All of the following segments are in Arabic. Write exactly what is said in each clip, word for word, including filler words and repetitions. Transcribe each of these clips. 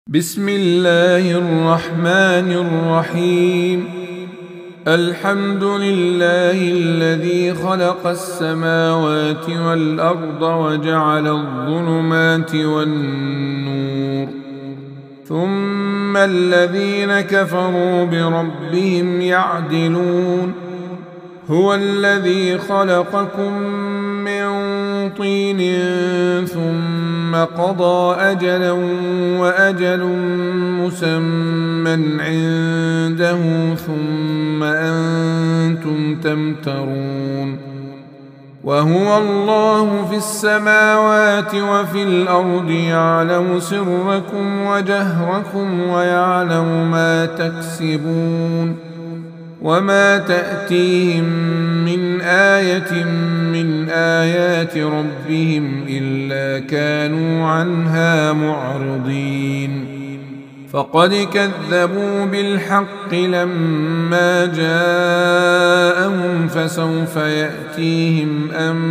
بسم الله الرحمن الرحيم. الحمد لله الذي خلق السماوات والأرض وجعل الظلمات والنور، ثم الذين كفروا بربهم يعدلون. هو الذي خلقكم من طين ثم قضى أجلا وأجل مسمى عنده ثم أنتم تمترون. وهو الله في السماوات وفي الأرض يعلم سركم وجهركم ويعلم ما تكسبون. وما تأتيهم من آية من آيات ربهم إلا كانوا عنها معرضين. فقد كذبوا بالحق لما جاءهم، فسوف يأتيهم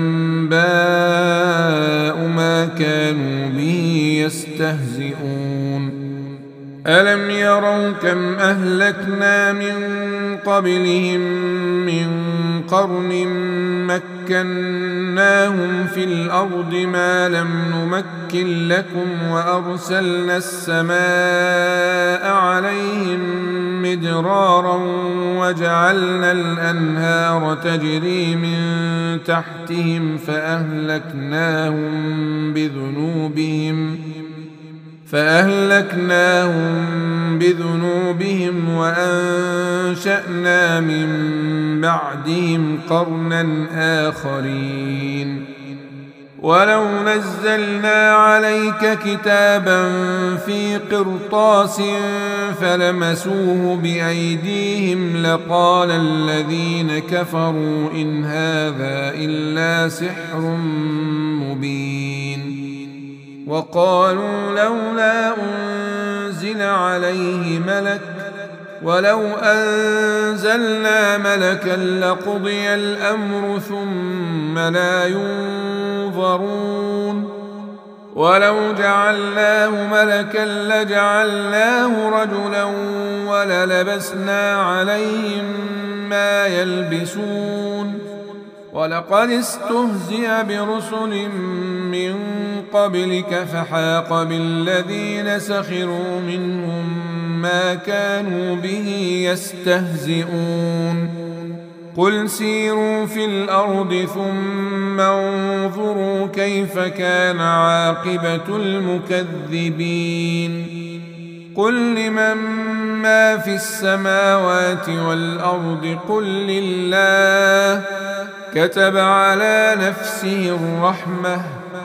أنباء ما كانوا به يستهزئون. ألم يروا كم أهلكنا من قبلهم من قرن مكناهم في الأرض ما لم نمكن لكم، وأرسلنا السماء عليهم مدرارا وجعلنا الأنهار تجري من تحتهم فأهلكناهم بذنوبهم فأهلكناهم بذنوبهم وأنشأنا من بعدهم قرنا آخرين. ولو نزلنا عليك كتابا في قرطاس فلمسوه بأيديهم لقال الذين كفروا إن هذا إلا سحر مبين. وقالوا لولا أنزل عليه ملك، ولو أنزلنا ملكا لقضي الأمر ثم لا ينظرون. ولو جعلناه ملكا لجعلناه رجلا وللبسنا عليهم ما يلبسون. ولقد استهزئ برسل من قبلك فحاق بالذين سخروا منهم ما كانوا به يستهزئون. قل سيروا في الأرض ثم انظروا كيف كان عاقبة المكذبين. قل لمن ما في السماوات والأرض قل لله، كتب على نفسه الرحمة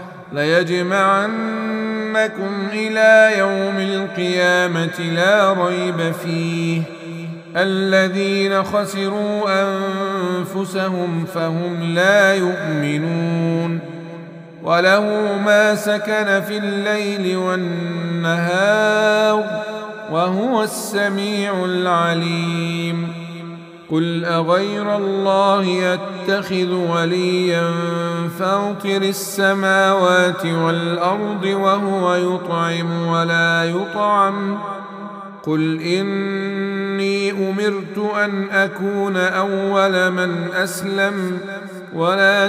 ليجمعنكم إلى يوم القيامة لا ريب فيه. الذين خسروا أنفسهم فهم لا يؤمنون. وله ما سكن في الليل والنهار وهو السميع العليم. قل أغير الله يتخذ وليا فاطر السماوات والأرض وهو يطعم ولا يطعم. قل إني أمرت أن أكون أول من أسلم ولا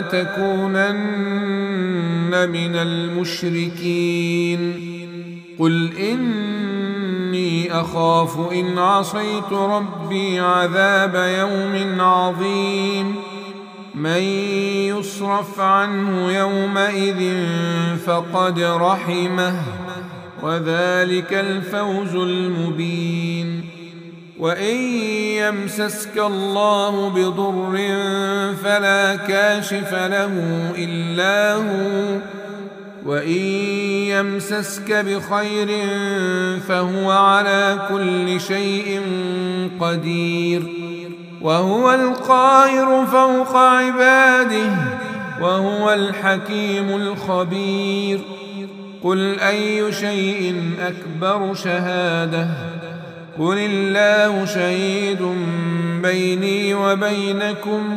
تكونن من المشركين. قل إني أخاف إن عصيت ربي عذاب يوم عظيم. من يصرف عنه يومئذ فقد رحمه وذلك الفوز المبين. وإن يمسسك الله بضر فلا كاشف له إلا هو، وإن يمسسك بخير فهو على كل شيء قدير. وهو القاهر فوق عباده وهو الحكيم الخبير. قل أي شيء أكبر شهادة؟ قل الله شهيد بيني وبينكم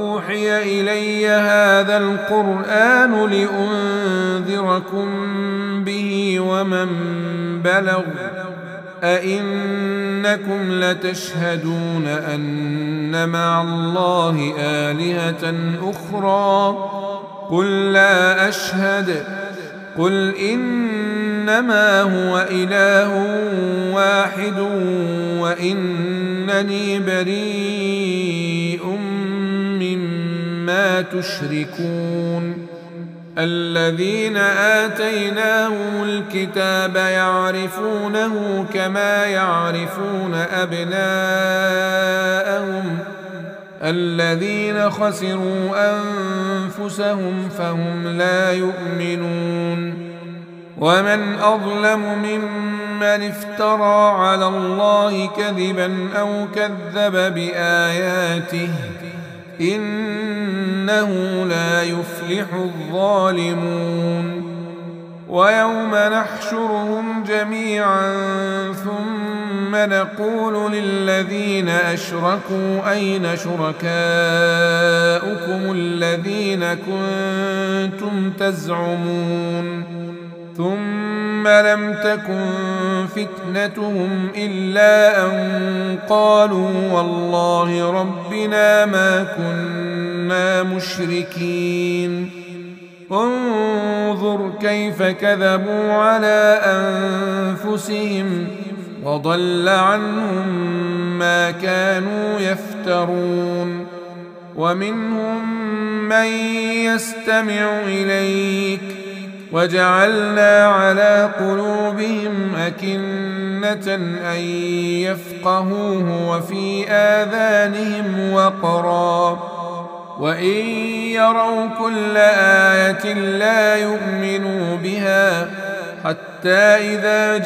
وأوحي إلي هذا القرآن لأنذركم به ومن بلغ أئنكم لتشهدون أن مع الله آلهة أخرى قل لا أشهد قل إنما هو إله واحد وإنني بريء مما تشركون الذين آتيناهم الكتاب يعرفونه كما يعرفون أبناءهم الذين خسروا أنفسهم فهم لا يؤمنون ومن أظلم ممن افترى على الله كذبا أو كذب بآياته إنه لا يفلح الظالمون ويوم نحشرهم جميعا ثم نقول للذين أشركوا أين شركاؤكم الذين كنتم تزعمون ثم لم تكن فتنتهم إلا أن قالوا والله ربنا ما كنا مشركين انظر كيف كذبوا على أنفسهم وضل عنهم ما كانوا يفترون ومنهم من يستمع إليك وجعلنا على قلوبهم أكنة أن يفقهوه وفي آذانهم وقرا وإن يروا كل آية لا يؤمنوا بها حتى إذا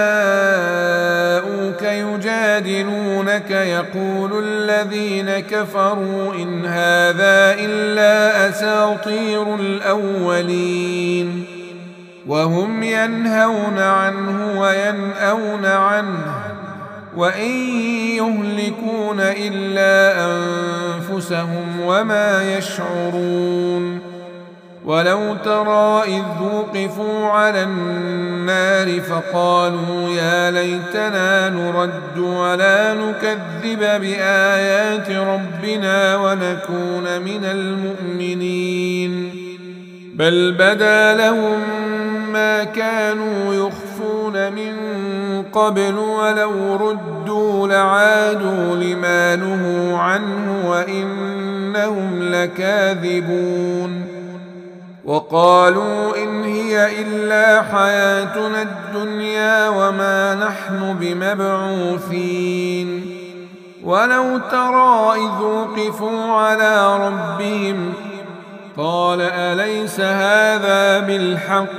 جاءوك يجادلونك يقول الذين كفروا إن هذا إلا أساطير الأولين وهم ينهون عنه وينأون عنه وإن يهلكون إلا أنفسهم وما يشعرون ولو ترى إذ وقفوا على النار فقالوا يا ليتنا نرد ولا نكذب بآيات ربنا ونكون من المؤمنين بل بدا لهم ما كانوا يخفون من قبل ولو ردوا لعادوا لما نهوا عنه وإنهم لكاذبون وقالوا إن هي إلا حياتنا الدنيا وما نحن بمبعوثين ولو ترى إذ وقفوا على ربهم قال أليس هذا بالحق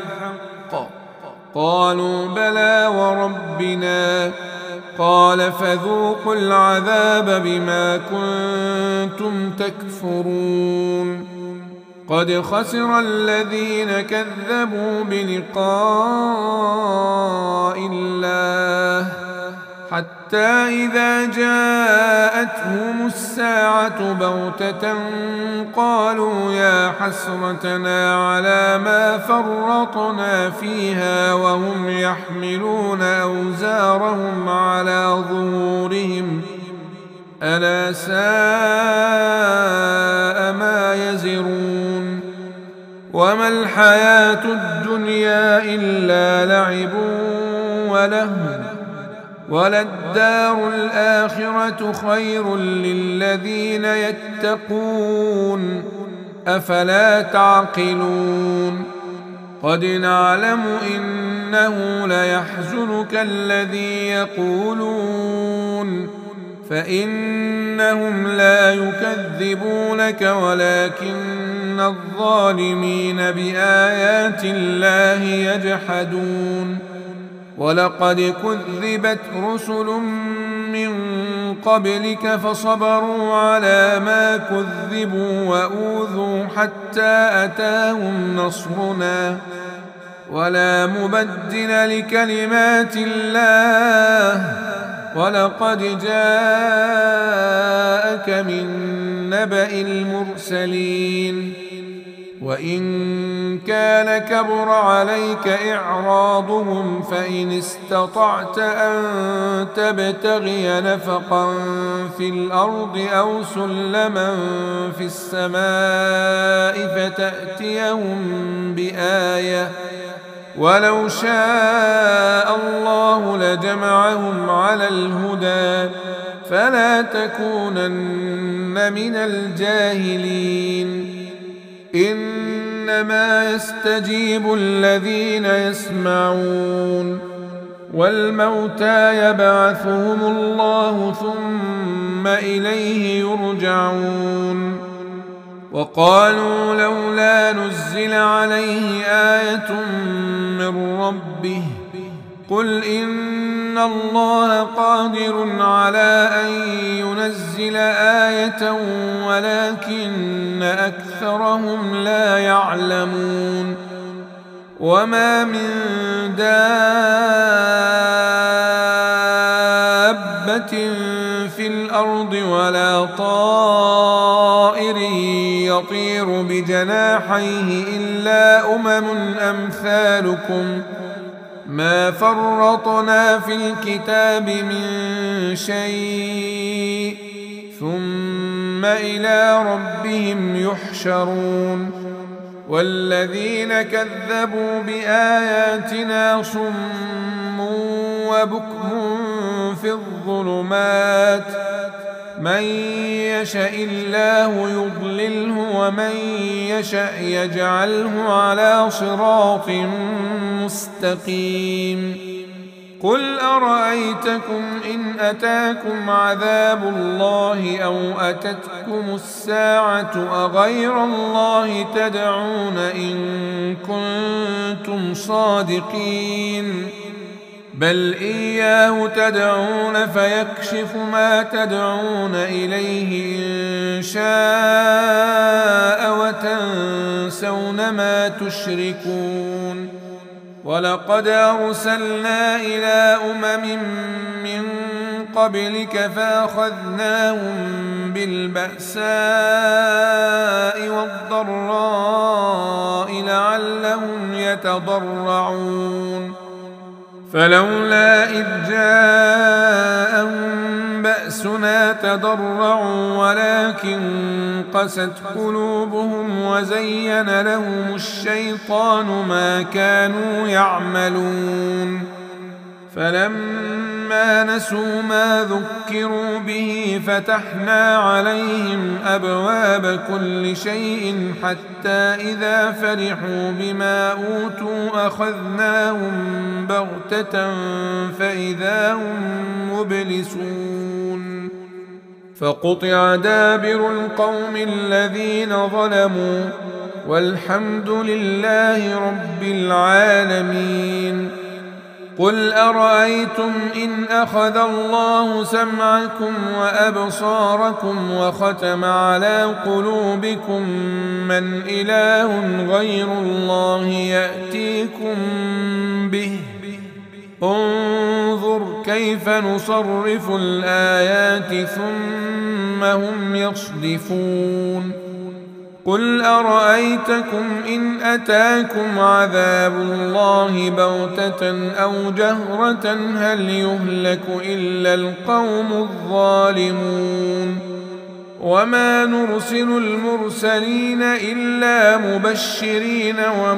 قالوا بلى وربنا قال فذوقوا العذاب بما كنتم تكفرون قد خسر الذين كذبوا بلقاء الله حتى إذا جاءتهم الساعة بغتة قالوا يا حسرتنا على ما فرطنا فيها وهم يحملون أوزارهم على ظهورهم ألا ساء ما يزرون وما الحياة الدنيا إلا لعب ولهو وللدار الآخرة خير للذين يتقون أفلا تعقلون قد نعلم إنه ليحزنك الذي يقولون فإنهم لا يكذبونك ولكن الظالمين بآيات الله يجحدون ولقد كذبت رسل من قبلك فصبروا على ما كذبوا وأوذوا حتى أتاهم نصرنا ولا مبدل لكلمات الله ولقد جاءك من نبأ المرسلين وإن كان كبر عليك إعراضهم فإن استطعت أن تبتغي نفقا في الأرض أو سلما في السماء فتأتيهم بآية ولو شاء الله لجمعهم على الهدى فلا تكونن من الجاهلين إنما يستجيب الذين يسمعون والموتى يبعثهم الله ثم إليه يرجعون وقالوا لولا نزل عليه آية من ربه قل إن الله قادر على أن ينزل آية ولكن أكثرهم لا يعلمون وما من دابة في الأرض ولا طائر يطير بجناحيه إلا أمم أمثالكم ما فرطنا في الكتاب من شيء ثم إلى ربهم يحشرون والذين كذبوا بآياتنا صم وبكم في الظلمات من يشاء الله يضلله ومن يشاء يجعله على صراط مستقيم قل أرأيتكم إن أتاكم عذاب الله أو أتتكم الساعة أغير الله تدعون إن كنتم صادقين بل إياه تدعون فيكشف ما تدعون إليه إن شاء وتنسون ما تشركون ولقد أرسلنا إلى أمم من قبلك فأخذناهم بالبأساء والضراء لعلهم يتضرعون فلولا إذ جاءهم بأسنا تضرعوا ولكن قست قلوبهم وزين لهم الشيطان ما كانوا يعملون فلما نسوا ما ذكروا به فتحنا عليهم أبواب كل شيء حتى إذا فرحوا بما أوتوا أخذناهم بغتة فإذا هم مبلسون فقطع دابر القوم الذين ظلموا والحمد لله رب العالمين قل أرأيتم إن أخذ الله سمعكم وأبصاركم وختم على قلوبكم من إله غير الله يأتيكم به انظر كيف نصرف الآيات ثم هم يصدفون قل أرأيتكم إن أتاكم عذاب الله بغتة أو جهرة هل يهلك إلا القوم الظالمون وما نرسل المرسلين إلا مبشرين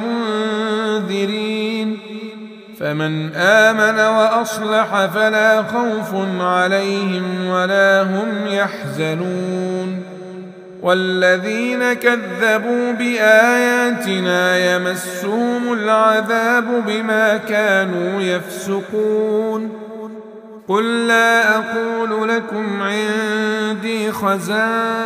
ومنذرين فمن آمن وأصلح فلا خوف عليهم ولا هم يحزنون والذين كذبوا بآياتنا يمسهم العذاب بما كانوا يفسقون قل لا أقول لكم عندي خزائن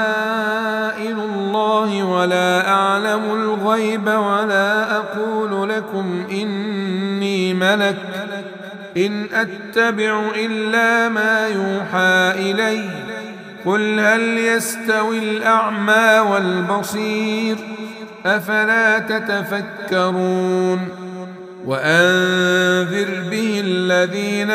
الله ولا أعلم الغيب ولا أقول لكم إني ملك إن أتبع إلا ما يوحى إلي قل هل يستوي الأعمى والبصير أفلا تتفكرون وأنذر به الذين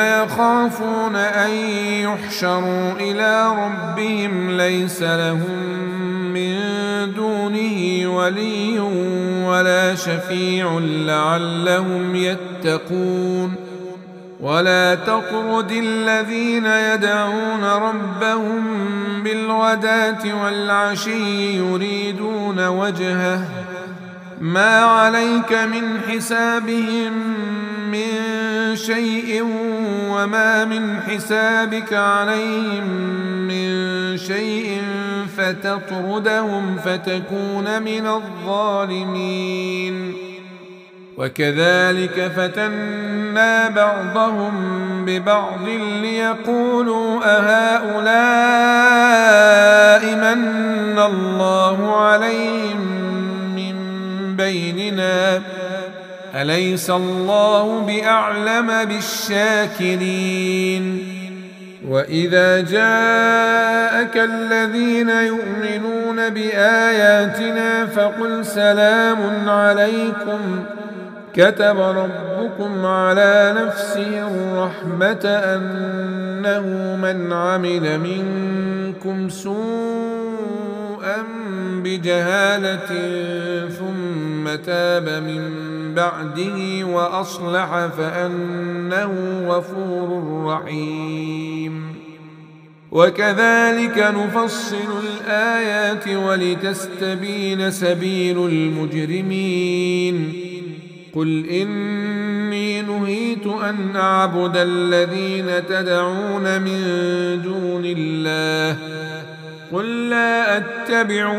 يخافون أن يحشروا إلى ربهم ليس لهم من دونه ولي ولا شفيع لعلهم يتقون ولا تطرد الذين يدعون ربهم بالغداة والعشي يريدون وجهه ما عليك من حسابهم من شيء وما من حسابك عليهم من شيء فتطردهم فتكون من الظالمين. وكذلك فتنا بعضهم ببعض ليقولوا أهؤلاء من الله عليهم من بيننا أليس الله بأعلم بالشاكرين. وإذا جاءك الذين يؤمنون بآياتنا فقل سلام عليكم كتب ربكم على نفسه الرحمة أنه من عمل منكم سوءا بجهالة ثم تاب من بعده وأصلح فأنه غفور رحيم. وكذلك نفصل الآيات ولتستبين سبيل المجرمين. قل إني نهيت أن أعبد الذين تدعون من دون الله قل لا أتبع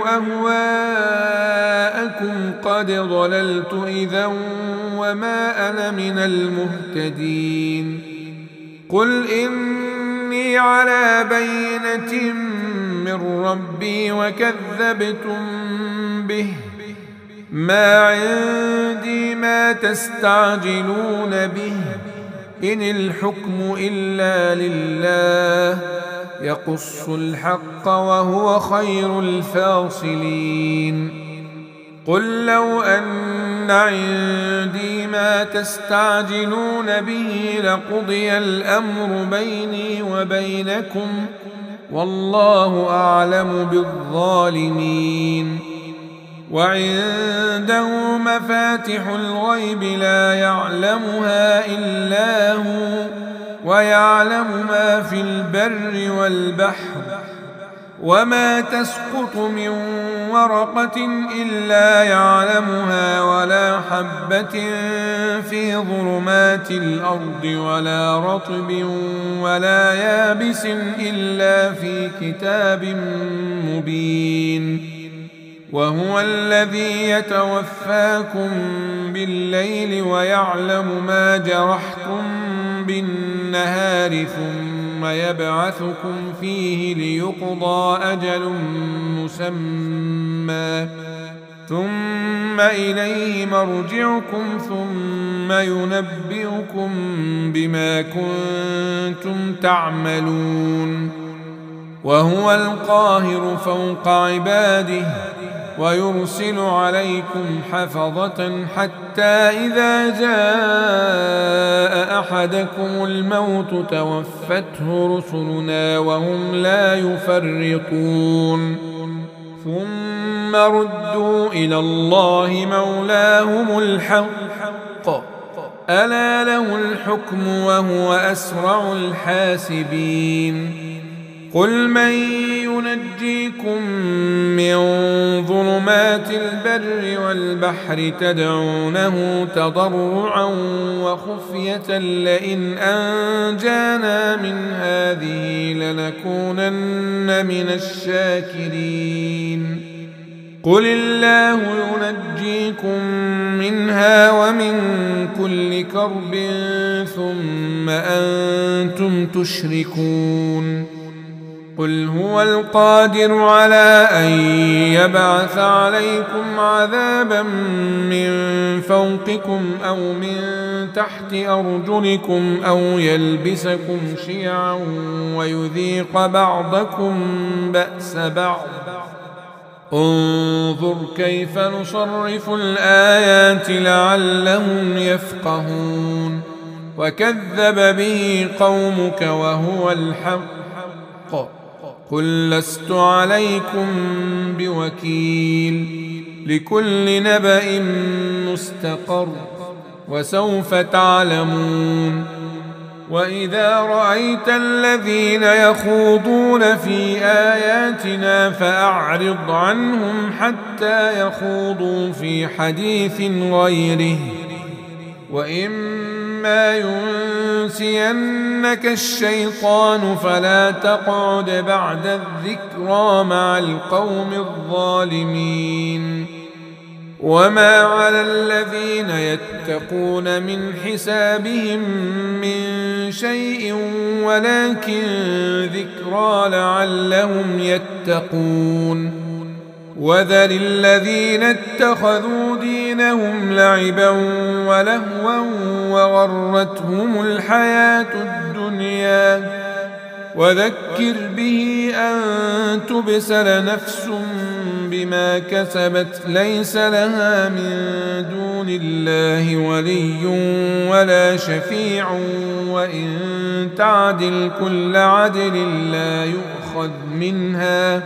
أهواءكم قد ضللت إذا وما أنا من المهتدين. قل إني على بينة من ربي وكذبتم به ما عندي ما تستعجلون به إن الحكم إلا لله يقص الحق وهو خير الفاصلين. قل لو أن عندي ما تستعجلون به لقضي الأمر بيني وبينكم والله أعلم بالظالمين. وعنده مفاتح الغيب لا يعلمها إلا هو ويعلم ما في البر والبحر وما تسقط من ورقة إلا يعلمها ولا حبة في ظلمات الأرض ولا رطب ولا يابس إلا في كتاب مبين. وهو الذي يتوفاكم بالليل ويعلم ما جرحتم بالنهار ثم يبعثكم فيه ليقضى أجل مسمى ثم إليه مرجعكم ثم ينبئكم بما كنتم تعملون. وهو القاهر فوق عباده ويرسل عليكم حفظة حتى إذا جاء أحدكم الموت توفته رسلنا وهم لا يفرطون ثم ردوا إلى الله مولاهم الحق ألا له الحكم وهو أسرع الحاسبين. قل من ينجيكم من ظلمات البر والبحر تدعونه تضرعا وخفية لئن أنجانا من هذه لنكونن من الشاكرين. قل الله ينجيكم منها ومن كل كرب ثم أنتم تشركون. قل هو القادر على أن يبعث عليكم عذابا من فوقكم أو من تحت أرجلكم أو يلبسكم شيعا ويذيق بعضكم بأس بعض. انظر كيف نصرف الآيات لعلهم يفقهون. وكذب به قومك وهو الحق قل لست عليكم بوكيل لكل نبأ مستقر وسوف تعلمون وإذا رأيت الذين يخوضون في آياتنا فأعرض عنهم حتى يخوضوا في حديث غيره وإما ينسينك الشيطان فلا تقعد بعد الذكرى مع القوم الظالمين وما على الذين يتقون من حسابهم من شيء ولكن ذكرى لعلهم يتقون وذر الذين اتخذوا دينهم لعبا ولهوا وغرتهم الحياة الدنيا وذكر به أن تبسل نفس بما كسبت ليس لها من دون الله ولي ولا شفيع وإن تعدل كل عدل لا يؤخذ منها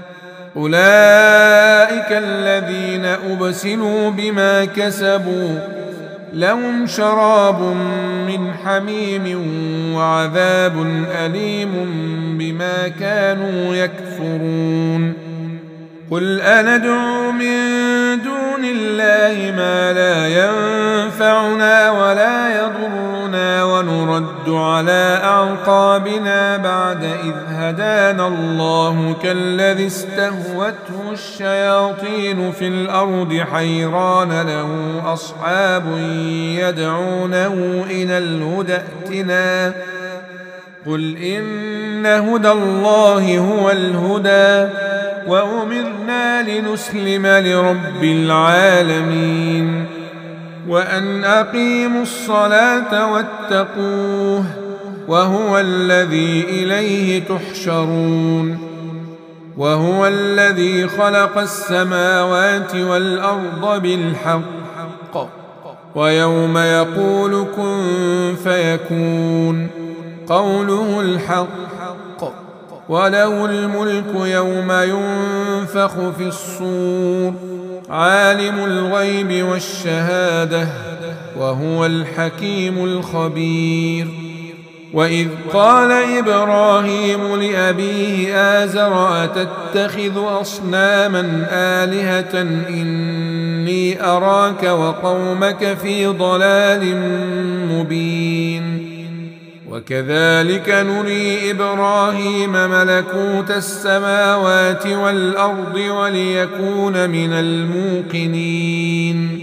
أولئك الذين أبسلوا بما كسبوا لهم شراب من حميم وعذاب أليم بما كانوا يكفرون قل أندعو من دون الله ما لا ينفعنا ولا يضرنا ونرد على أعقابنا بعد إذ هدانا الله كالذي استهوته الشياطين في الأرض حيران له أصحاب يدعونه إلى الهدى ائتنا قل إن هدى الله هو الهدى وأمرنا لنسلم لرب العالمين وأن أقيموا الصلاة واتقوه وهو الذي إليه تحشرون وهو الذي خلق السماوات والأرض بالحق ويوم يقول كن فيكون قوله الحق وله الملك يوم ينفخ في الصور عالم الغيب والشهادة وهو الحكيم الخبير وإذ قال إبراهيم لأبيه آزر أتتخذ أصناما آلهة إني أراك وقومك في ضلال مبين وكذلك نري إبراهيم ملكوت السماوات والأرض وليكون من الموقنين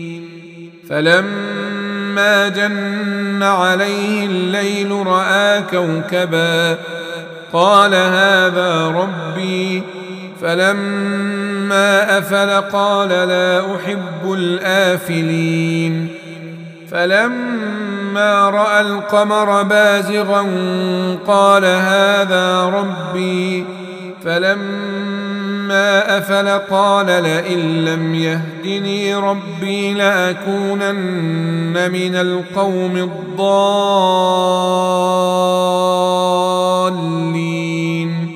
فلما جن عليه الليل رأى كوكبا قال هذا ربي فلما أفل قال لا أحب الآفلين فلما رأى القمر بازغا قال هذا ربي فلما أفل قال لئن لم يهدني ربي لأكونن من القوم الضالين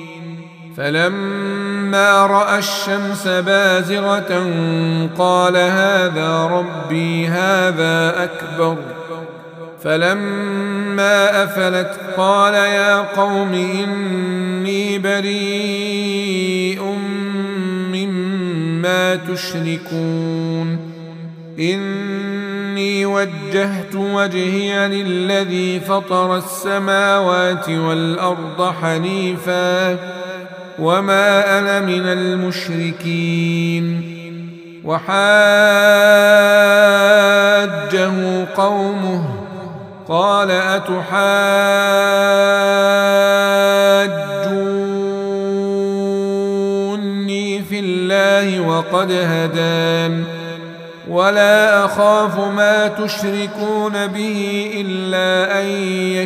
فلما رأى الشمس بازغة قال هذا ربي هذا أكبر فلما أفلت قال يا قوم إني بريء مما تشركون إني وجهت وجهي للذي فطر السماوات والأرض حنيفا وما أنا من المشركين وحاجه قومه قال أتحاجوني في الله وقد هدان ولا أخاف ما تشركون به إلا أن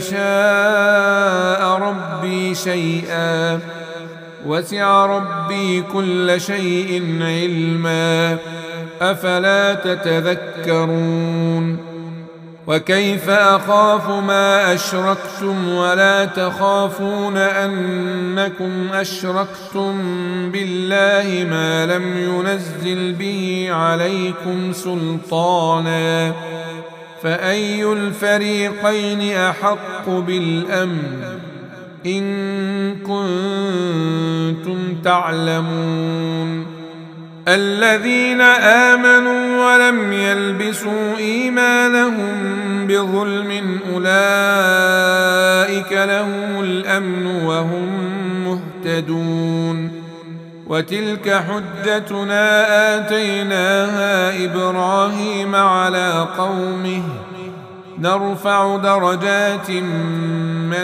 يشاء ربي شيئا وسع ربي كل شيء علما أفلا تتذكرون وكيف أخاف ما أشركتم ولا تخافون أنكم أشركتم بالله ما لم ينزل به عليكم سلطانا فأي الفريقين أحق بالأمن إن كنتم تعلمون الذين آمنوا ولم يلبسوا إيمانهم بظلم أولئك لهم الأمن وهم مهتدون وتلك حجتنا آتيناها إبراهيم على قومه نرفع درجات من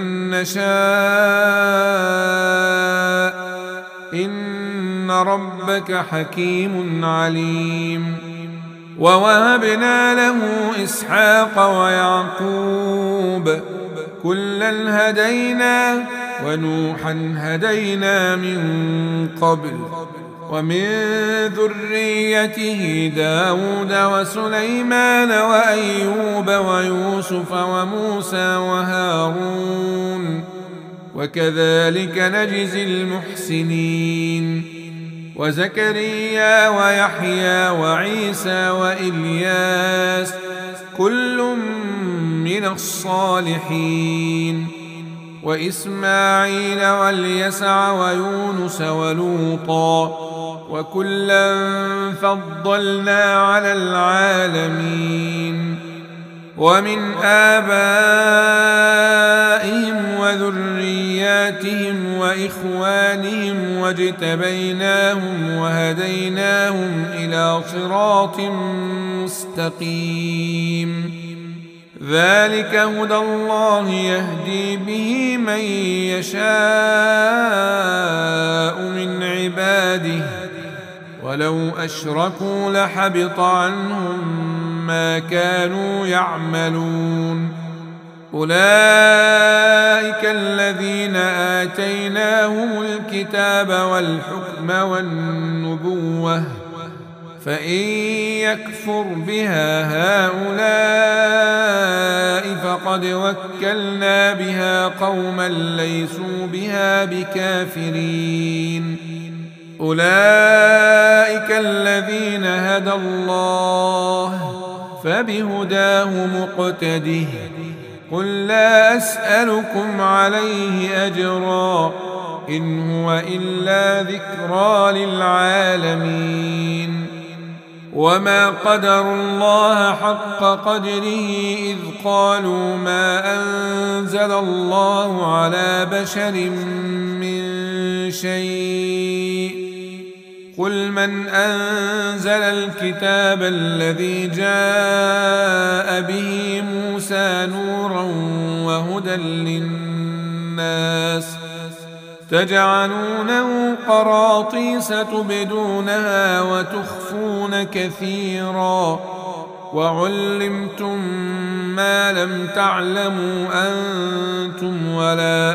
نشاء إن ربك حكيم عليم ووهبنا له إسحاق ويعقوب كلا هدينا ونوحا هدينا من قبل ومن ذريته داود وسليمان وأيوب ويوسف وموسى وهارون وكذلك نجزي المحسنين وزكريا ويحيى وعيسى وإلياس كل من الصالحين وإسماعيل واليسع ويونس ولوطا وكلا فضلنا على العالمين ومن آبائهم وذرياتهم وإخوانهم واجتبيناهم وهديناهم إلى صراط مستقيم ذلك هدى الله يهدي به من يشاء من عباده ولو أشركوا لحبط عنهم ما كانوا يعملون أولئك الذين آتيناهم الكتاب والحكم والنبوة فإن يكفر بها هؤلاء فقد وكلنا بها قوما ليسوا بها بكافرين أولئك الذين هدى الله فبهداه مقتده قل لا أسألكم عليه أجرا إن هو إلا ذكرى للعالمين وما قدروا الله حق قدره إذ قالوا ما أنزل الله على بشر من شيء قل من أنزل الكتاب الذي جاء به موسى نورا وهدى للناس تجعلونه قراطيس تبدونها وتخفون كثيرا وعلمتم ما لم تعلموا أنتم ولا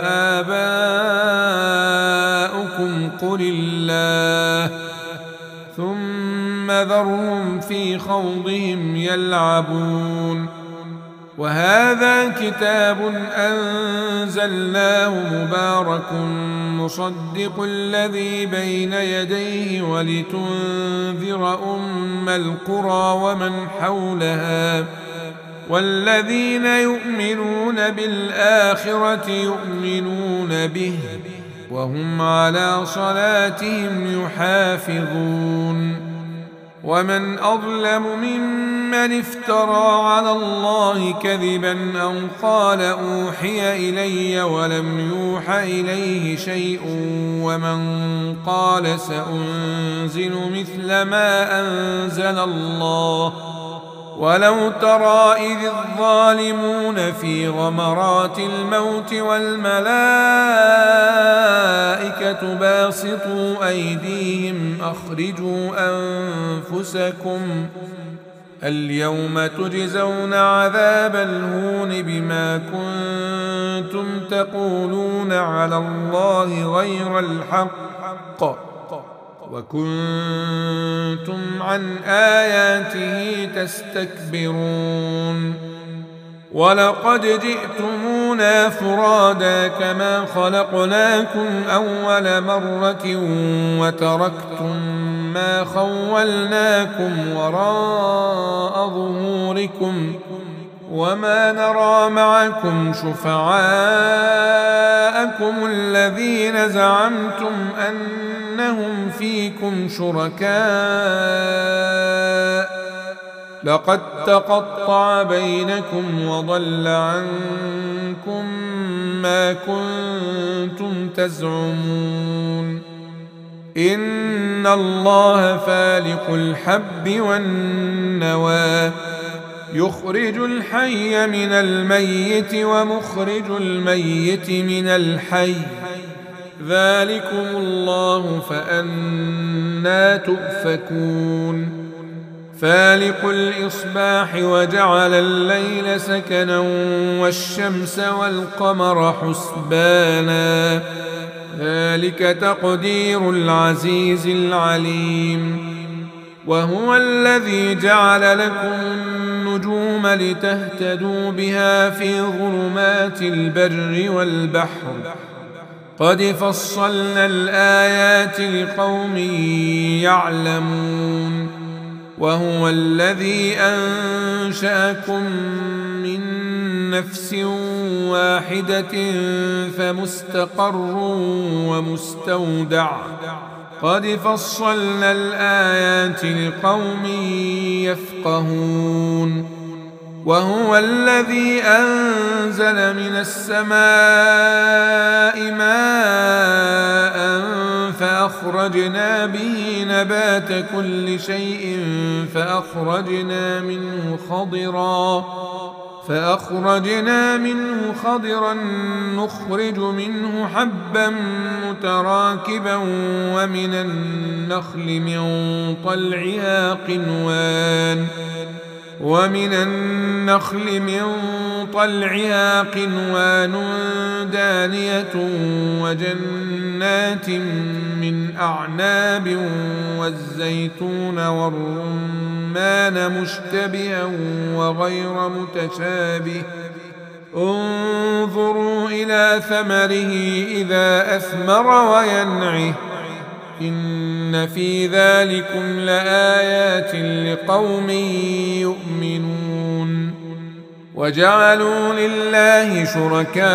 آباؤكم قل الله ثم ذرهم في خوضهم يلعبون وهذا كتاب أنزلناه مبارك مصدق الذي بين يديه ولتنذر أم القرى ومن حولها والذين يؤمنون بالآخرة يؤمنون به وهم على صلاتهم يحافظون ومن أظلم ممن افترى على الله كذبا أو قال أوحي إلي ولم يوح إليه شيء ومن قال سأنزل مثل ما أنزل الله ولو ترى إذ الظالمون في غمرات الموت والملائكة باسطوا أيديهم أخرجوا أنفسكم اليوم تجزون عذاب الهون بما كنتم تقولون على الله غير الحق وكنتم عن آياته تستكبرون ولقد جئتمونا فرادا كما خلقناكم أول مرة وتركتم ما خولناكم وراء ظهوركم وما نرى معكم شفعاءكم الذين زعمتم أنهم فيكم شركاء لقد تقطع بينكم وضل عنكم ما كنتم تزعمون إن الله فالق الحب والنوى يخرج الحي من الميت ومخرج الميت من الحي ذلكم الله فأنى تؤفكون فالق الإصباح وجعل الليل سكنا والشمس والقمر حسبانا ذلك تقدير العزيز العليم وهو الذي جعل لكم النجوم لتهتدوا بها في ظلمات البر والبحر قد فصلنا الآيات لقوم يعلمون وهو الذي أنشأكم من نفس واحدة فمستقر ومستودع قد فصلنا الآيات لقوم يفقهون وهو الذي أنزل من السماء ماء فأخرجنا به نبات كل شيء فأخرجنا منه خضرا فأخرجنا منه خضرا نخرج منه حبا متراكبا ومن النخل من طلعها قنوان ومن النخل من طلعها قنوان دانية وجنات من أعناب والزيتون والرمان مشتبها وغير متشابه انظروا إلى ثمره إذا أثمر وينعه إن في ذلكم لآيات لقوم يؤمنون وجعلوا لله شركاء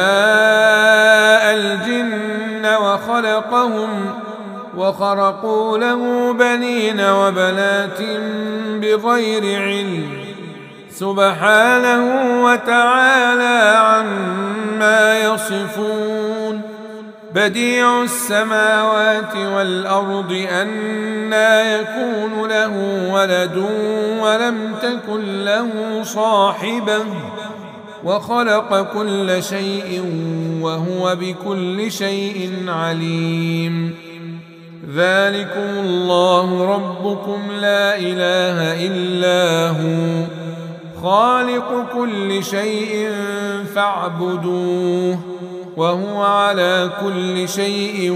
الجن وخلقهم وخرقوا له بنين وبنات بغير علم سبحانه وتعالى عما يصفون بديع السماوات والأرض أنى يكون له ولد ولم تكن له صاحبة وخلق كل شيء وهو بكل شيء عليم ذلكم الله ربكم لا إله إلا هو خالق كل شيء فاعبدوه وهو على كل شيء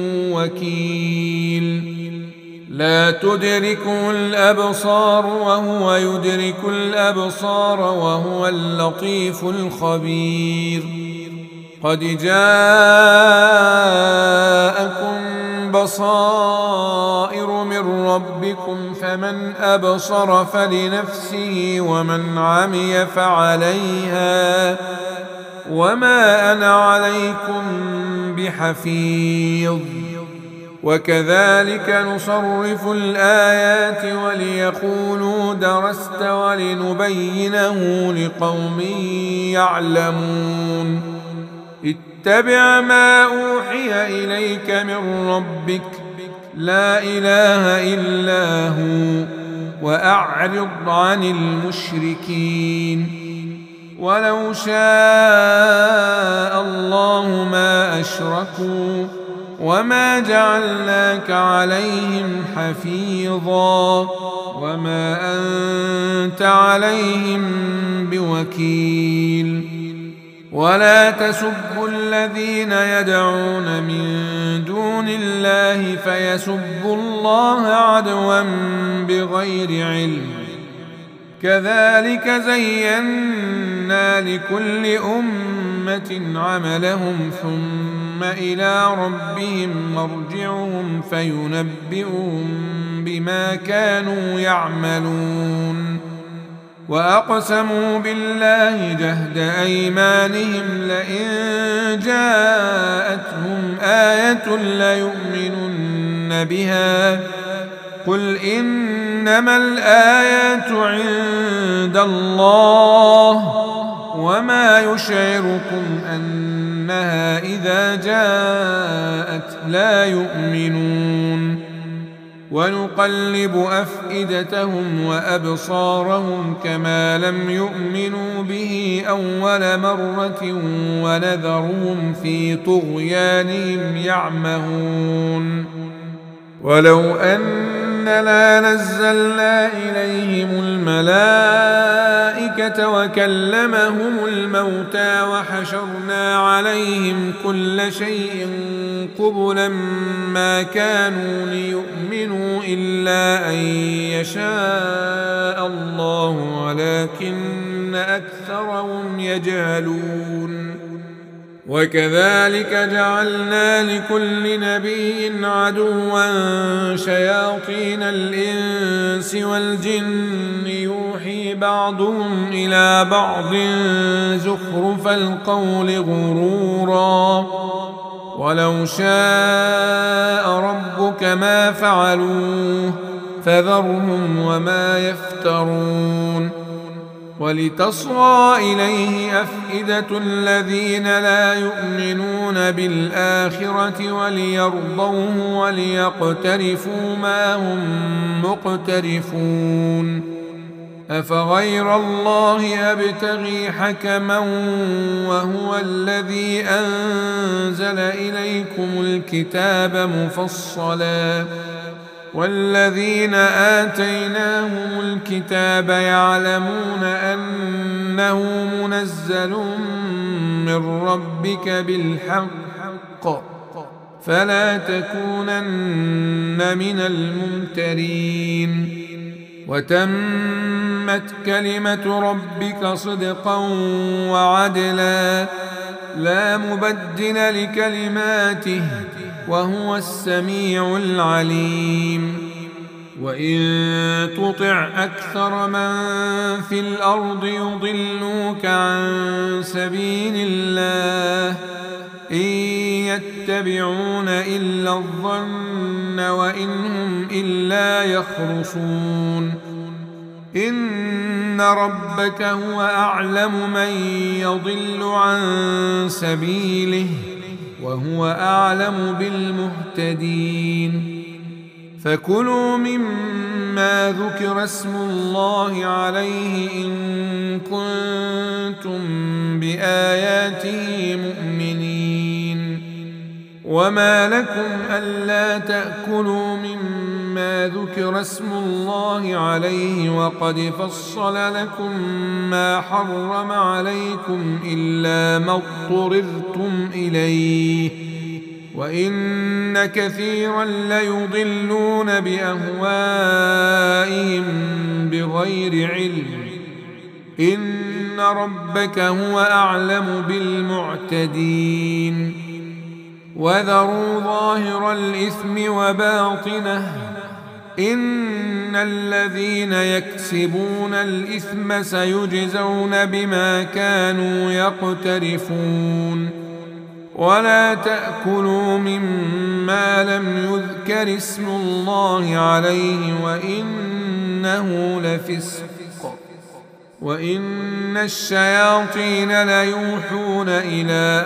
وكيل لا تدركه الأبصار وهو يدرك الأبصار وهو اللطيف الخبير قد جاءكم بصائر من ربكم فمن أبصر فلنفسه ومن عمي فعليها وما أنا عليكم بحفيظ وكذلك نصرف الآيات وليقولوا درست ولنبينه لقوم يعلمون اتبع ما أوحي إليك من ربك لا إله إلا هو وأعرض عن المشركين ولو شاء الله ما أشركوا وما جعلناك عليهم حفيظا وما أنت عليهم بوكيل ولا تسبوا الذين يدعون من دون الله فيسبوا الله عدوا بغير علم كذلك زينا وزينا لكل أمة عملهم ثم إلى ربهم مرجعهم فينبئهم بما كانوا يعملون. وأقسموا بالله جهد أيمانهم لئن جاءتهم آية ليؤمنن بها قل إنما الآيات عند الله وما يشعركم أنها إذا جاءت لا يؤمنون. ونقلب أفئدتهم وأبصارهم كما لم يؤمنوا به أول مرة ونذرهم في طغيانهم يعمهون. ولو أننا نزلنا إليهم الملائكة وكلمهم الموتى وحشرنا عليهم كل شيء قبلا ما كانوا ليؤمنوا إلا أن يشاء الله ولكن أكثرهم يجهلون. وكذلك جعلنا لكل نبي عدوا شياطين الإنس والجن يوحي بعضهم إلى بعض زخرف القول غرورا ولو شاء ربك ما فعلوه فذرهم وما يفترون. ولتصغى إليه أفئدة الذين لا يؤمنون بالآخرة وليرضوه وليقترفوا ما هم مقترفون. أفغير الله أبتغي حكما وهو الذي أنزل إليكم الكتاب مفصلا والذين آتيناهم الكتاب يعلمون أنه منزل من ربك بالحق فلا تكونن من الممترين. وتمت كلمة ربك صدقا وعدلا لا مبدل لكلماته وهو السميع العليم. وإن تطع أكثر من في الأرض يضلوك عن سبيل الله إن يتبعون إلا الظن وإن هم إلا يخرصون. إن ربك هو أعلم من يضل عن سبيله وهو أعلم بالمهتدين. فكلوا مما ذكر اسم الله عليه إن كنتم بآياته مؤمنين. وما لكم ألا تأكلوا مما ذكر اسم الله عليه وقد فصل لكم ما حرم عليكم إلا ما اضطررتم إليه وإن كثيرا ليضلون بأهوائهم بغير علم. إن ربك هو أعلم بالمعتدين. وذروا ظاهر الإثم وباطنه إن الذين يكسبون الإثم سيجزون بما كانوا يقترفون. ولا تأكلوا مما لم يذكر اسم الله عليه وإنه لفسق وإن الشياطين ليوحون إلى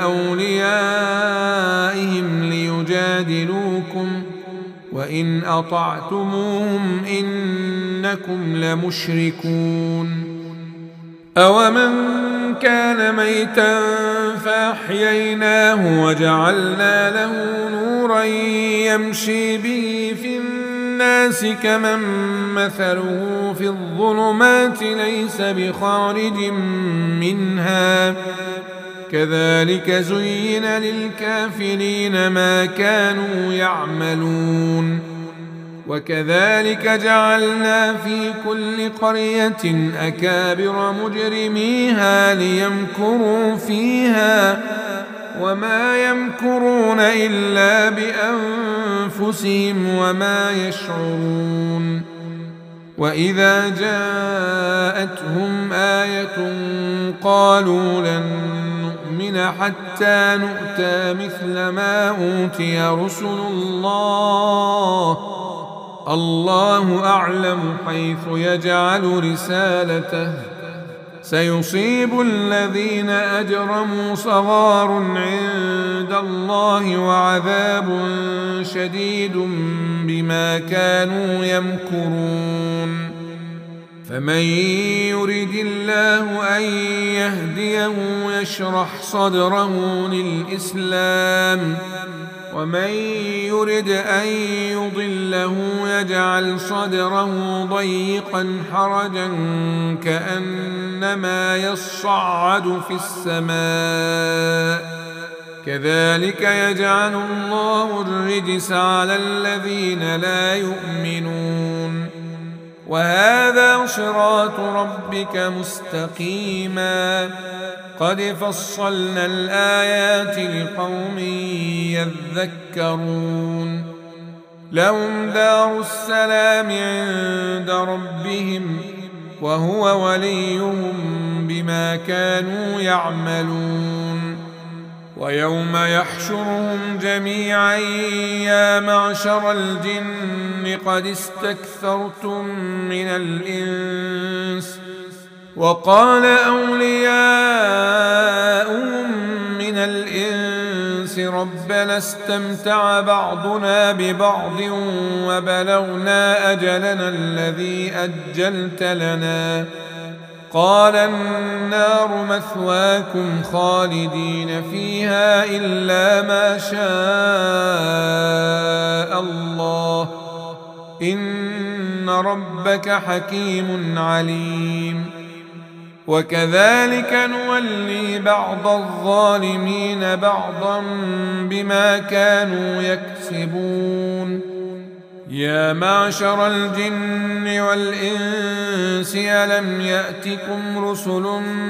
أوليائهم ليجادلوكم وإن أطعتموهم إنكم لمشركون. أومن كان ميتا فأحييناه وجعلنا له نورا يمشي به في الناس كمن مثله في الظلمات ليس بخارج منها كذلك زين للكافرين ما كانوا يعملون. وكذلك جعلنا في كل قرية أكابر مجرميها ليمكروا فيها وما يمكرون إلا بأنفسهم وما يشعرون. وإذا جاءتهم آية قالوا لن نؤمن حتى نؤتى مثل ما أوتي رسل الله الله أعلم حيث يجعل رسالته سيصيب الذين أجرموا صغار عند الله وعذاب شديد بما كانوا يمكرون. فمن يرد الله أن يهديه يشرح صدره للإسلام ومن يرد أن يضله يجعل صدره ضيقا حرجا كأنما يصعد في السماء كذلك يجعل الله الرجس على الذين لا يؤمنون. وهذا صراط ربك مستقيما قد فصلنا الآيات لقوم يذكرون. لهم دار السلام عند ربهم وهو وليهم بما كانوا يعملون. ويوم يحشرهم جميعا يا معشر الجن قد استكثرتم من الإنس وقال أولياؤهم من الإنس ربنا استمتع بعضنا ببعض وبلغنا أجلنا الذي أجلت لنا قال النار مثواكم خالدين فيها إلا ما شاء الله إن ربك حكيم عليم. وكذلك نولي بعض الظالمين بعضا بما كانوا يكسبون. يا معشر الجن والإنس ألم يأتكم رسل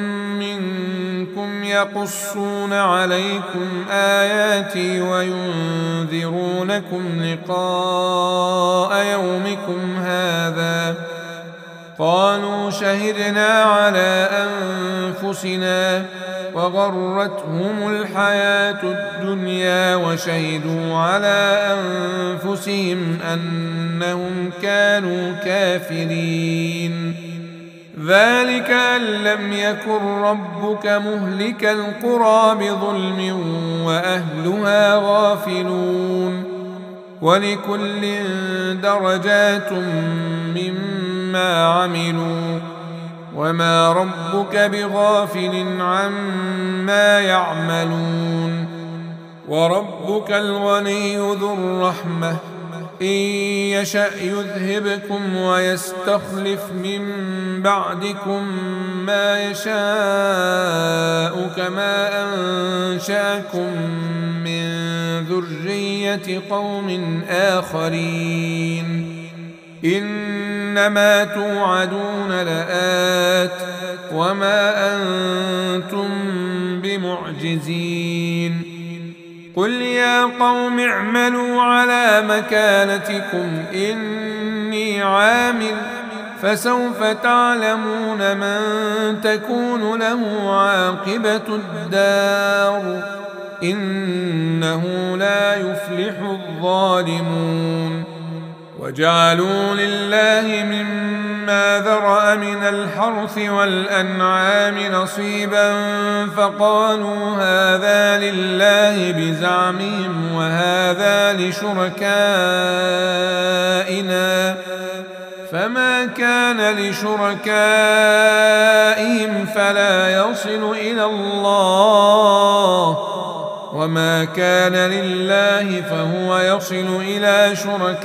منكم يقصون عليكم آياتي وينذرونكم لقاء يومكم هذا قالوا شهدنا على أنفسنا وغرتهم الحياة الدنيا وشهدوا على أنفسهم أنهم كانوا كافرين. ذلك أن لم يكن ربك مهلك القرى بظلم وأهلها غافلون. ولكل درجات مما عملوا وما ربك بغافل عما يعملون. وربك الغني ذو الرحمة إن يشأ يذهبكم ويستخلف من بعدكم ما يشاء كما أنشأكم من ذرية قوم آخرين. إنما توعدون لآت وما أنتم بمعجزين. قل يا قوم اعملوا على مكانتكم إني عامل فسوف تعلمون من تكون له عاقبة الدار إنه لا يفلح الظالمون. وجعلوا لله مما ذرأ من الحرث والأنعام نصيبا فقالوا هذا لله بزعمهم وهذا لشركائنا فما كان لشركائهم فلا يصل إلى الله وما كان لله فهو يصل إلى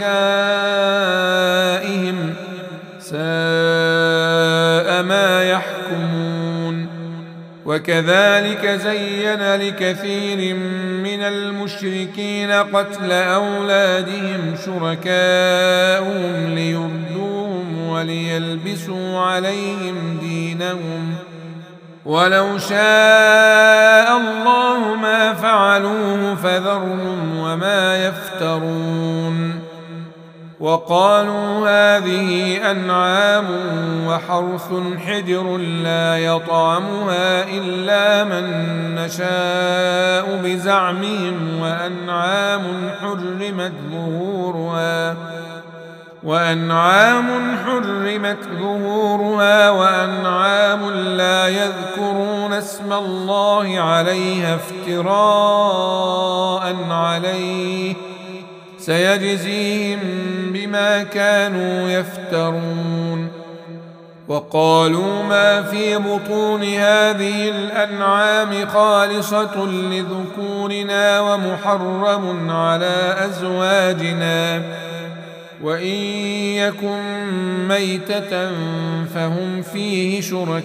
شركائهم ساء ما يحكمون. وكذلك زين لكثير من المشركين قتل أولادهم شركاؤهم ليردوهم وليلبسوا عليهم دينهم ولو شاء الله ما فعلوه فذرهم وما يفترون. وقالوا هذه أنعام وحرث حجر لا يطعمها إلا من نشاء بزعمهم وأنعام حرمت ظهورها وأنعام حرمت ظهورها وأنعام لا يذكرون اسم الله عليها افتراء عليه سيجزيهم بما كانوا يفترون. وقالوا ما في بطون هذه الأنعام خالصة لذكورنا ومحرم على أزواجنا وإن يكن ميتة فهم فيه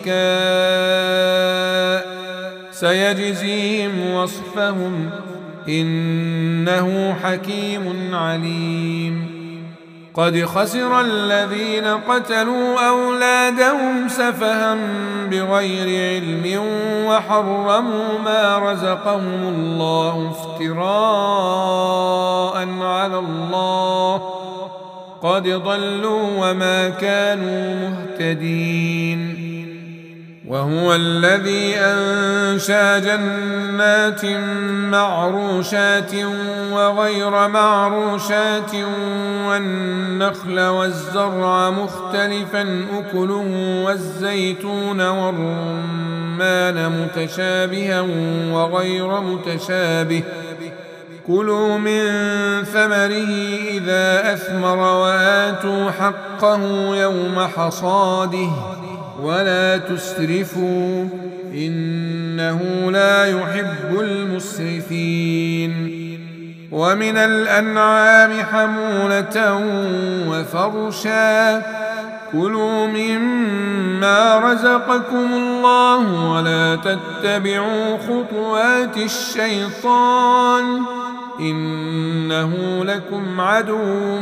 شركاء سيجزيهم وصفهم إنه حكيم عليم. قد خسر الذين قتلوا أولادهم سفها بغير علم وحرموا ما رزقهم الله افتراء على الله قد ضلوا وما كانوا مهتدين. وهو الذي أنشأ جنات معروشات وغير معروشات والنخل والزرع مختلفا أكله والزيتون والرمان متشابها وغير متشابه كلوا من ثمره إذا أثمر وآتوا حقه يوم حصاده ولا تسرفوا إنه لا يحب المسرفين. ومن الأنعام حمولة وفرشا كلوا مما رزقكم الله ولا تتبعوا خطوات الشيطان إنه لكم عدو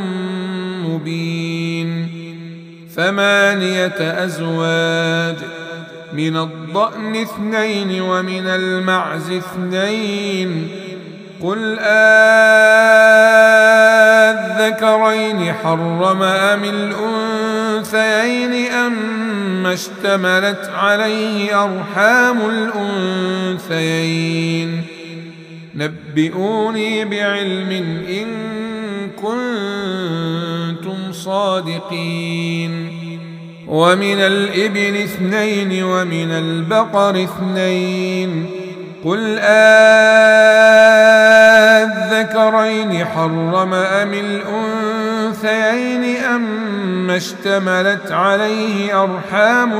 مبين. ثمانية أزواج من الضأن اثنين ومن المعز اثنين قل آذكرين حرم أم الأنثيين أما اشتملت عليه أرحام الأنثيين نبئوني بعلم إن كنتم صادقين. ومن الإبل اثنين ومن البقر اثنين قل آذكرين حرم أم الأنثيين أما اشتملت عليه أرحام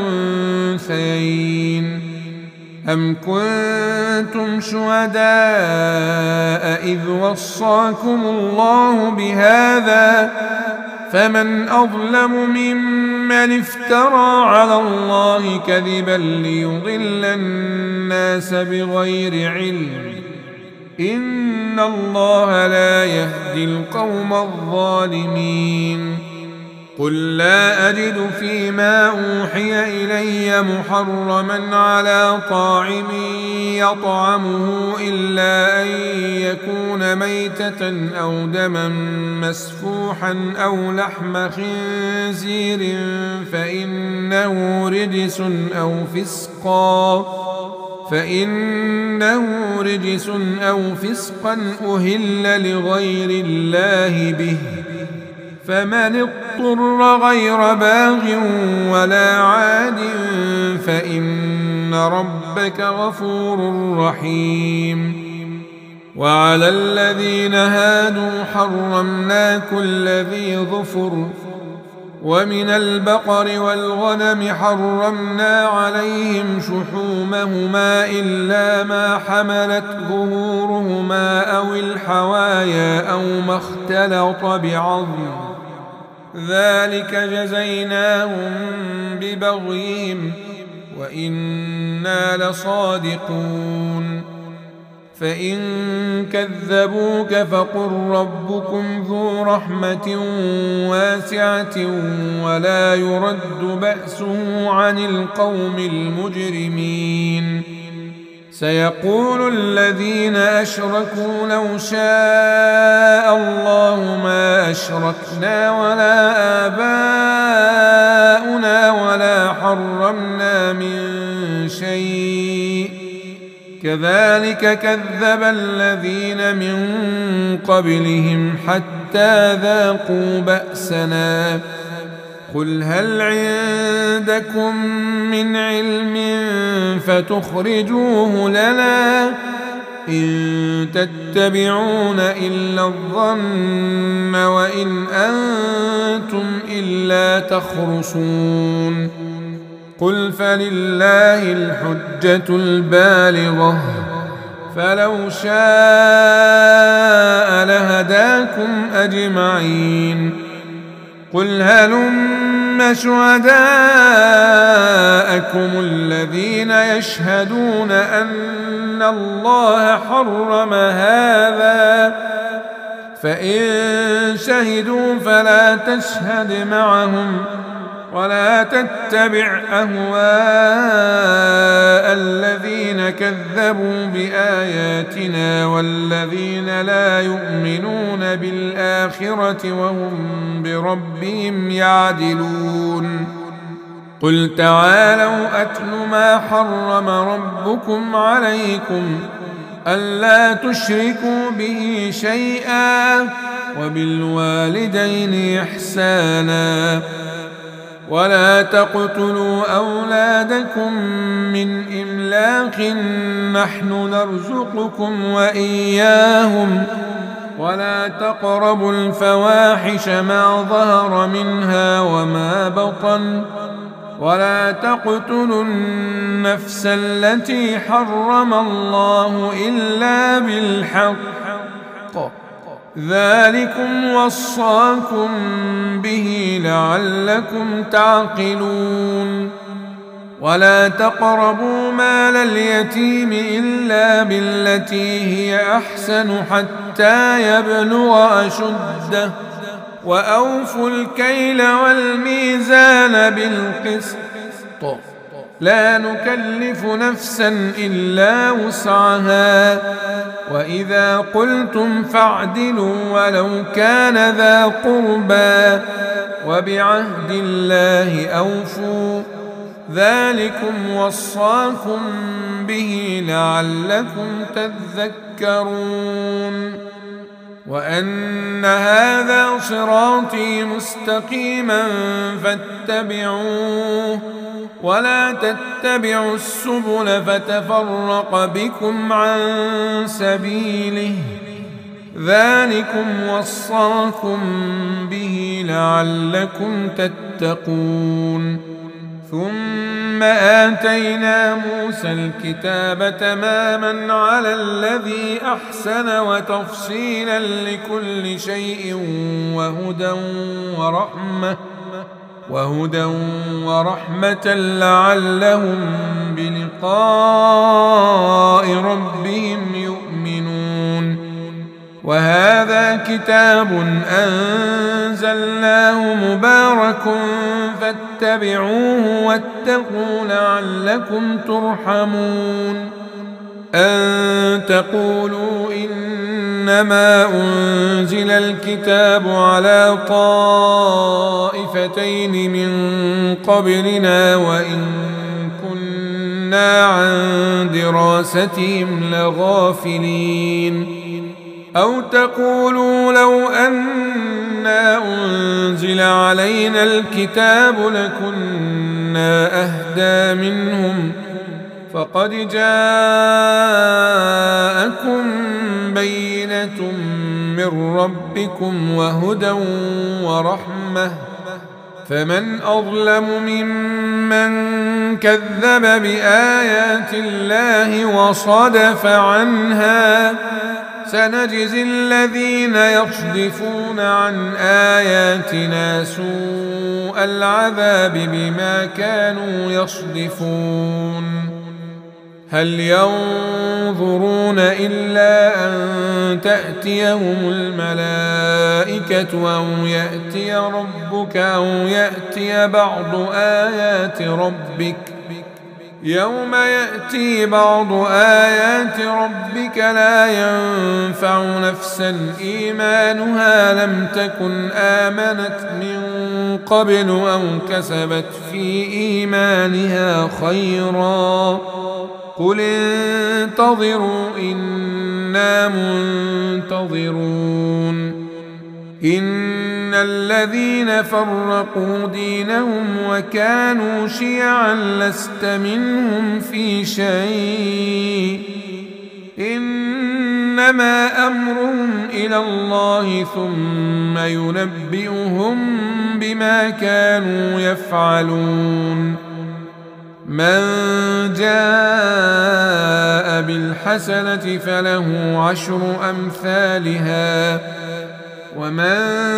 الأنثيين أم كنتم شهداء إذ وصاكم الله بهذا فمن أظلم ممن افترى على الله كذبا ليضل الناس بغير علم إن الله لا يهدي القوم الظالمين. قل لا أجد فيما أوحي إلي محرما على طاعم يطعمه إلا أن يكون ميتة أو دما مسفوحا أو لحم خنزير فإنه رجس أو فسقا فإنه رجس أو فسقا أهل لغير الله به فمن اضطر غير باغ ولا عاد فإن ربك غفور رحيم. وعلى الذين هادوا حرمنا كل ذي ظفر ومن البقر والغنم حرمنا عليهم شحومهما إلا ما حملت ظهورهما أو الحوايا أو ما اختلط بعظم ذلك جزيناهم ببغيهم وإنا لصادقون. فإن كذبوك فقل ربكم ذو رحمة واسعة ولا يرد بأسه عن القوم المجرمين. سيقول الذين أشركوا لو شاء الله ما أشركنا ولا آباؤنا ولا حرمنا من شيء كذلك كذب الذين من قبلهم حتى ذاقوا بأسنا. قل هل عندكم من علم فتخرجوه لنا إن تتبعون إلا الظن وإن أنتم إلا تخرصون. قل فلله الحجة البالغة فلو شاء لهداكم أجمعين. قل هلم شهداءكم الذين يشهدون أن الله حرم هذا فإن شهدوا فلا تشهد معهم ولا تتبع أهواء الذين كذبوا بآياتنا والذين لا يؤمنون بالآخرة وهم بربهم يعدلون. قل تعالوا أتل ما حرم ربكم عليكم ألا تشركوا به شيئا وبالوالدين إحسانا ولا تقتلوا أولادكم من إملاق نحن نرزقكم وإياهم ولا تقربوا الفواحش ما ظهر منها وما بطن ولا تقتلوا النفس التي حرم الله إلا بالحق ذلكم وصاكم به لعلكم تعقلون. ولا تقربوا مال اليتيم إلا بالتي هي أحسن حتى يبلغ أشده وأوفوا الكيل والميزان بالقسط لا نكلف نفسا إلا وسعها وإذا قلتم فاعدلوا ولو كان ذا قربى وبعهد الله أوفوا ذلكم وصاكم به لعلكم تذكرون. وأن هذا صراطي مستقيما فاتبعوه ولا تتبعوا السبل فتفرق بكم عن سبيله ذلكم وصاكم به لعلكم تتقون. ثم آتينا موسى الكتاب تماما على الذي أحسن وتفصيلا لكل شيء وهدى ورحمة وهدى ورحمة لعلهم بلقاء ربهم يؤمنون. وهذا كتاب أنزلناه مبارك فاتبعوه واتقوا لعلكم ترحمون. أن تقولوا إنما أنزل الكتاب على طائفتين من قبلنا وإن كنا عن دراستهم لغافلين. أو تقولوا لو أنا أنزل علينا الكتاب لكنا أهدى منهم فقد جاءكم بينة من ربكم وهدى ورحمة فمن أظلم ممن كذب بآيات الله وصدف عنها سنجزي الذين يصدفون عن آياتنا سوء العذاب بما كانوا يصدفون هل ينظرون إلا أن تأتيهم الملائكة أو يأتي ربك أو يأتي بعض آيات ربك يوم يأتي بعض آيات ربك لا ينفع نفسا إيمانها لم تكن آمنت من قبل أو كسبت في إيمانها خيرا قل انتظروا إنا منتظرون إن الذين فرقوا دينهم وكانوا شيعا لست منهم في شيء إنما أمرهم إلى الله ثم ينبئهم بما كانوا يفعلون من جاء بالحسنة فله عشر أمثالها ومن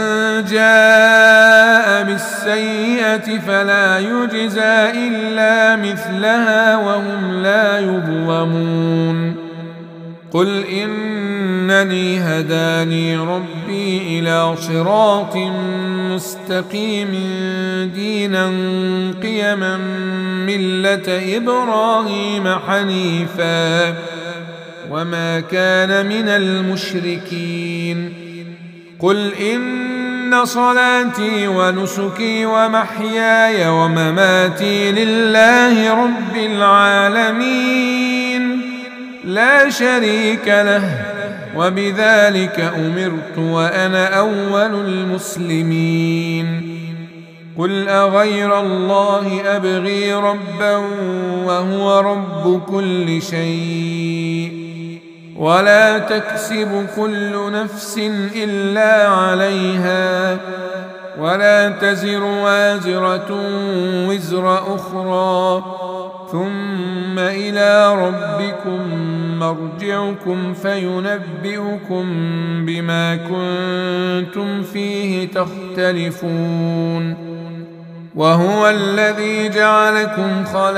جاء بالسيئة فلا يجزى إلا مثلها وهم لا يظلمون قل إنني هداني ربي إلى صراط مستقيم دينا قيما ملة إبراهيم حنيفا وما كان من المشركين قل إن صلاتي ونسكي ومحياي ومماتي لله رب العالمين لا شريك له وبذلك أمرت وأنا أول المسلمين قل أغير الله أبغي ربا وهو رب كل شيء ولا تكسب كل نفس إلا عليها ولا تزر وازرة وزر أخرى ثم إلى ربكم مرجعكم فينبئكم بما كنتم فيه تختلفون وهو الذي جعلكم خلائف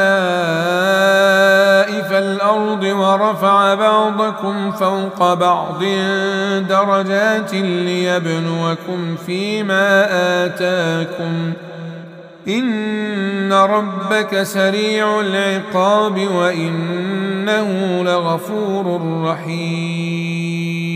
الأرض ورفع بعضكم فوق بعض درجات ليبلوكم فيما آتاكم إن ربك سريع العقاب وإنه لغفور رحيم